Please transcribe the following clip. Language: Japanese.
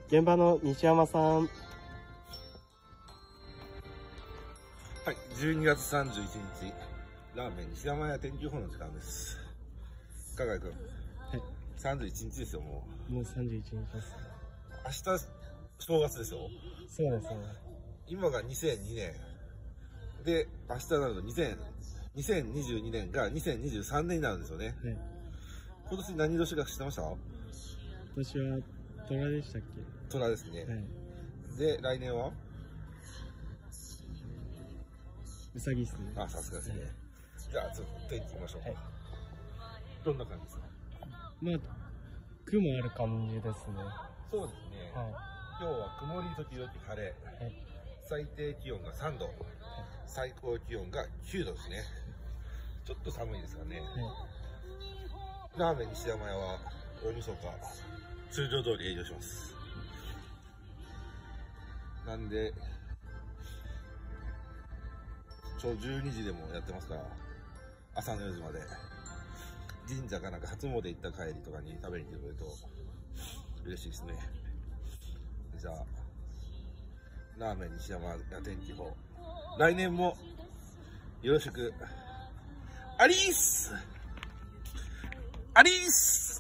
現場の西山さん。 はい、12月31日、ラーメン西山屋天気予報の時間です。加賀君、はい、31日ですよ、もう。 もう31日です。 明日、正月ですよ。 そうですね。 今が2002年。で、明日になると2022年が2023年になるんですよね。はい、今年何年か知ってました？今年は虎でしたっけ？ 虎ですね。はい、で、来年はうさぎですね。 あ、さすがですね。はい、じゃあ、ちょっと天気いきましょうか。はい、どんな感じですか？ まあ、雲ある感じですね。 そうですね。はい、今日は曇り時々晴れ。はい、最低気温が3度。はい、最高気温が9度ですね。ちょっと寒いですかね。はい、ラーメン西山屋は大晦日、通常通り営業します。なんで、12時でもやってますから、朝の4時まで。神社かなんか初詣行った帰りとかに食べに来てくれると嬉しいですね。じゃあ、ラーメン西山屋天気予報。来年もよろしく。アリース